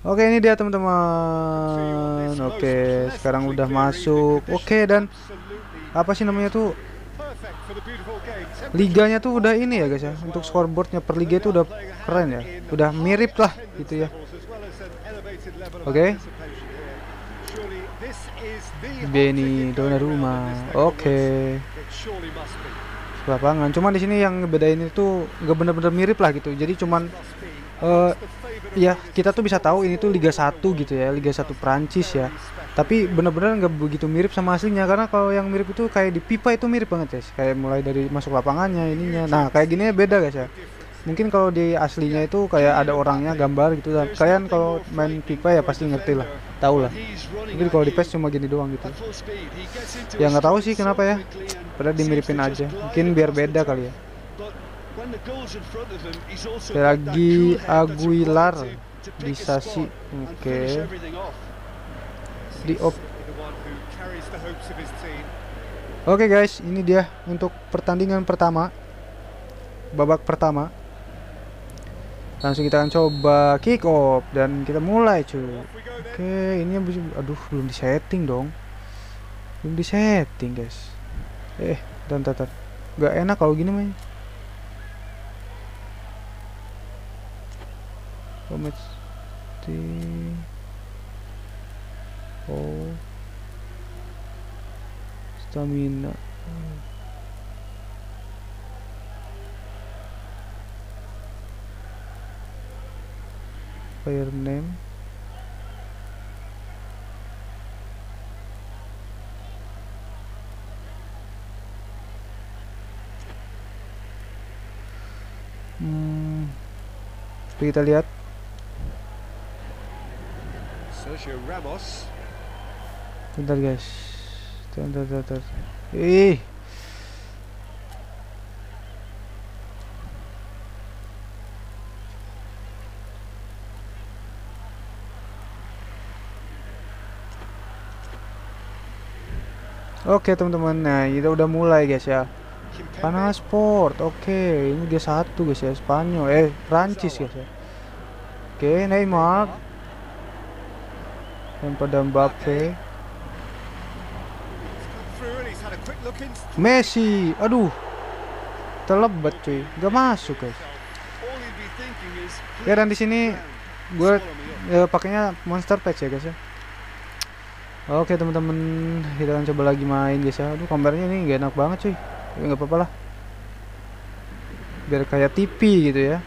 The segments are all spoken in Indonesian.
Oke, ini dia teman-teman. Oke, sekarang udah masuk. Oke, dan apa sih namanya tuh, liganya tuh udah ini ya guys ya. Untuk scoreboardnya per liga itu udah keren ya. Udah mirip lah gitu ya. Oke, Benny Donnarumma. Oke, lapangan. Cuman di sini yang ngebedain itu nggak bener-bener mirip lah gitu. Jadi cuman eh ya kita tuh bisa tahu ini tuh Liga 1 gitu ya, Liga 1 Prancis ya. Tapi bener-bener nggak begitu mirip sama aslinya, karena kalau yang mirip itu kayak di FIFA itu mirip banget guys. Kayak mulai dari masuk lapangannya ininya. Nah kayak gini beda guys ya. Mungkin kalau di aslinya itu kayak ada orangnya gambar gitu. Dan kalian kalau main FIFA ya pasti ngerti lah, tahu lah. Mungkin kalau di PES cuma gini doang gitu. Ya nggak tahu sih kenapa ya. Padahal dimiripin aja. Mungkin biar beda kali ya. Lagi Aguilar bisa sih. Oke. Di op. Oke guys, ini dia untuk pertandingan pertama. Babak pertama. Langsung kita akan coba kick off dan kita mulai cuy. Oke, ini aduh belum disetting dong. Belum disetting guys. Dan tatar. Gak enak kalau gini mah. Oh, stamina. Player name. Kita lihat. Sergio Ramos. Bentar guys. Bentar. Ih. Oke teman-teman, nah kita udah mulai guys ya. Panas Sport, oke, ini dia satu guys ya, Spanyol, Prancis guys ya. Oke, Neymar, dan pada Mbappe, Messi, aduh, terlebat cuy, gak masuk guys. Ya dan di sini gue pakainya Monster Patch ya guys ya. Oke teman-teman, kita akan coba lagi main guys ya. Aduh gambarnya ini gak enak banget cuy. Tapi nggak apa-apa lah. Biar kayak TV gitu ya.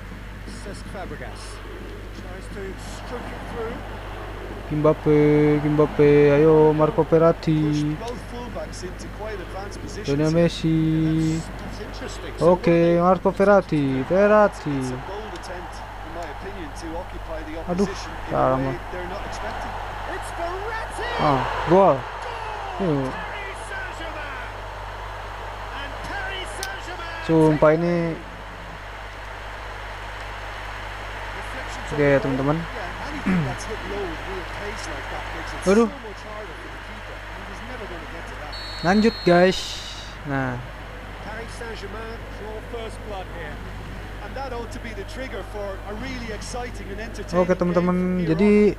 Mbappe, ayo Marco Verratti. Lionel Messi. Oke, Marco Verratti. Aduh, salah mah. Gol. Sumpah ini. Oke ya teman-teman. Aduh. Lanjut guys. Nah. Oke teman-teman, jadi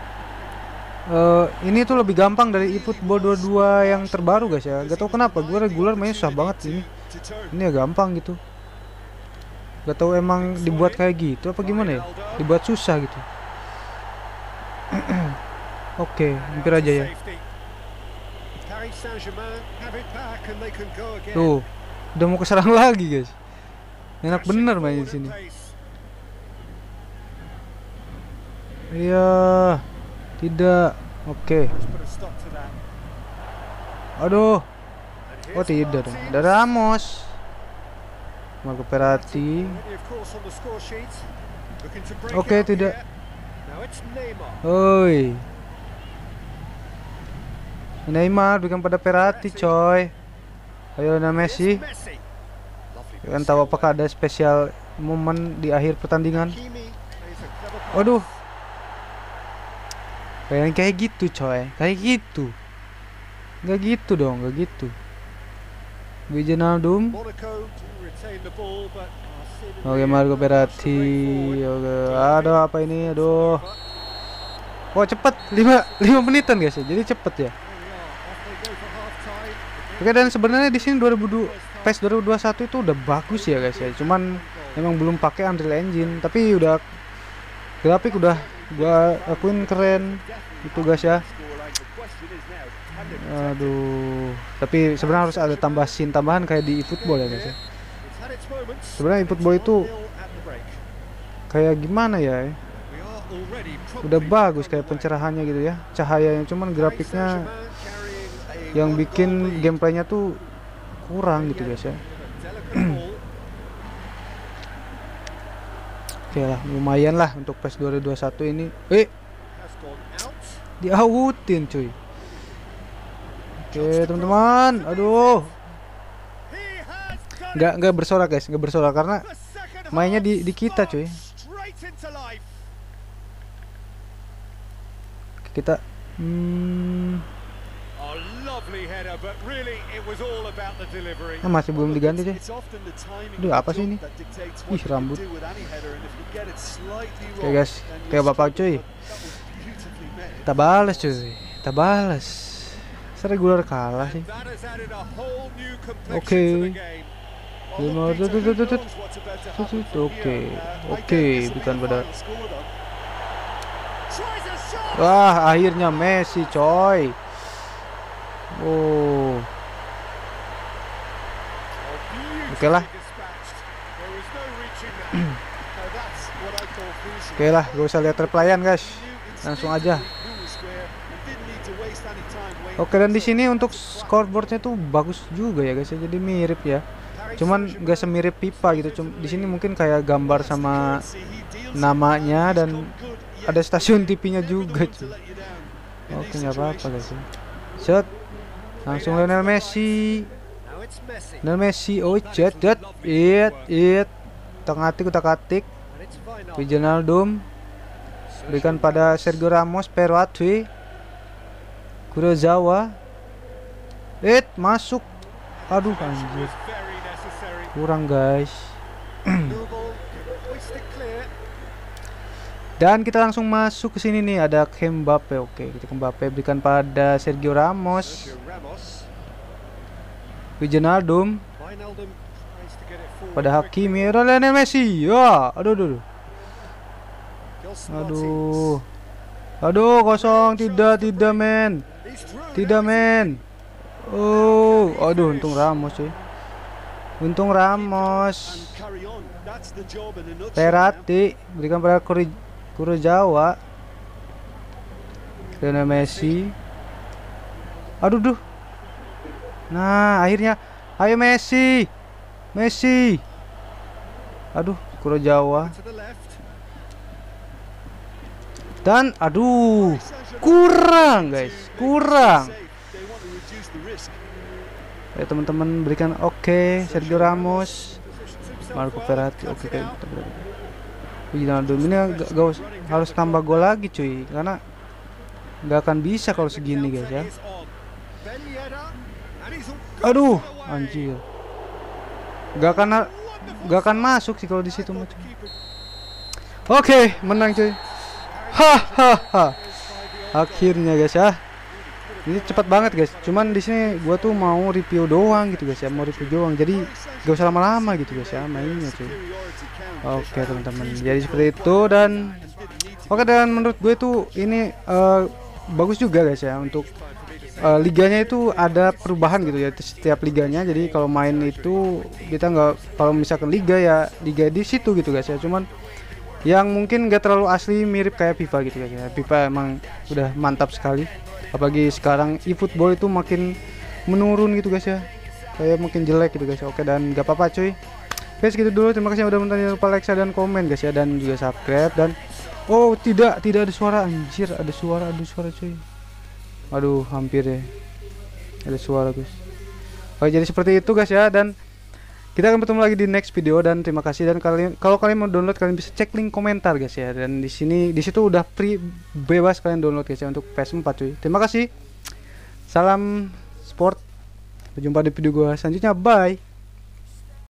ini tuh lebih gampang dari eFootball 22 yang terbaru guys ya. Gak tau kenapa gue regular mainnya susah banget ini. Ini ya gampang gitu. Gak tau emang dibuat kayak gitu apa gimana ya. Dibuat susah gitu. Oke, hampir aja ya. Tuh, udah mau keserang lagi guys. Enak bener main di sini. Iya. Tidak. Oke. Aduh. Oh tidak dong. Ada Ramos. Marco Verratti. Oke, tidak. Oi. Neymar bukan pada Verratti coy. Ayo Messi. Kalian tahu apakah ada spesial momen di akhir pertandingan? Waduh. Kayak gitu coy, kayak gitu. Nggak gitu dong, nggak gitu. Wijnaldum. Oke, Marco Verratti. Oke, aduh apa ini, aduh. Oh cepet, 5 menitan guys ya, jadi cepet ya. Oke, dan sebenarnya di sini 2002 PES 2021 itu udah bagus ya guys ya, cuman emang belum pakai Unreal Engine, tapi udah grafik udah gua akuin keren itu guys ya. Aduh, tapi sebenarnya harus ada tambahan kayak di eFootball ya guys ya. Sebenarnya eFootball itu kayak gimana ya? Udah bagus kayak pencerahannya gitu ya, cahayanya, cuman grafiknya yang bikin gameplaynya tuh kurang gitu guys ya. Oke lah, lumayan lah untuk PES 2021 ini. Diautin cuy. Oke teman-teman, aduh, nggak bersorak guys, nggak bersorak karena mainnya di kita cuy. Kita masih belum diganti cuy. Aduh, apa sih ini? Ih, rambut. Oke guys, kayak bapak cuy. Kita balas cuy, kita balas. Regular kalah sih. Oke. Oke, bukan pada. Wah, akhirnya Messi coy. Oh. Oke lah. Oke lah, gak usah lihat replyan guys. Langsung aja. Oke, dan di sini untuk scoreboardnya tuh bagus juga ya guys ya. Jadi mirip ya. Cuman gak semirip FIFA gitu. Di sini mungkin kayak gambar sama namanya dan ada stasiun TV-nya juga cuy. Oke, nggak apa-apa guys ya. Set. Langsung Lionel Messi. Oh jet. Utak-atik. Wijnaldum. Berikan pada Sergio Ramos, Perotti, Kurzawa. Masuk. Aduh anjir. Kurang guys. Dan kita langsung masuk ke sini nih, ada Mbappe. Oke, kita ke Mbappe, berikan pada Sergio Ramos. Wijnaldum pada Hakimi, Lionel Messi. Ya, aduh. Aduh, kosong. Tidak men. Oh, aduh, untung Ramos cuy. Perotti berikan pada Kurzawa. Lionel Messi. Aduh. Nah, akhirnya ayo Messi. Aduh, Kurzawa. Dan aduh, kurang guys. Ya teman-teman, berikan Sergio Ramos, Marco Verratti. Oke. Wijnaldum ini harus tambah gol lagi cuy, karena nggak akan bisa kalau segini guys ya. Aduh, anjir. Gak akan masuk sih kalau di situ macam. Oke, menang cuy. Hahaha. Akhirnya guys ya. Ini cepat banget guys. Cuman di sini gua tuh mau review doang gitu guys ya, Jadi gak usah lama-lama gitu guys ya mainnya cuy. Oke teman-teman. Jadi seperti itu dan menurut gue tuh ini bagus juga guys ya untuk liganya itu ada perubahan gitu ya setiap liganya. Jadi kalau main itu kita nggak, kalau misalkan liga di situ gitu guys ya. Cuman yang mungkin nggak terlalu asli, mirip kayak FIFA gitu guys ya. FIFA emang udah mantap sekali. Apalagi sekarang eFootball itu makin menurun gitu guys ya, kayak makin jelek gitu guys. Oke, dan nggak apa-apa cuy. Guys gitu dulu, terima kasih yang udah menonton. Jangan lupa like, share, dan komen guys ya, dan juga subscribe. Dan oh tidak ada suara, anjir, ada suara cuy. Aduh, hampir ya. Ada suara guys. Oke, jadi seperti itu guys ya, dan kita akan bertemu lagi di next video. Dan terima kasih. Dan kalau kalian mau download, kalian bisa cek link komentar guys ya. Dan di situ udah free, bebas kalian download guys ya untuk PS4 cuy. Terima kasih. Salam sport. Berjumpa di video gua selanjutnya. Bye.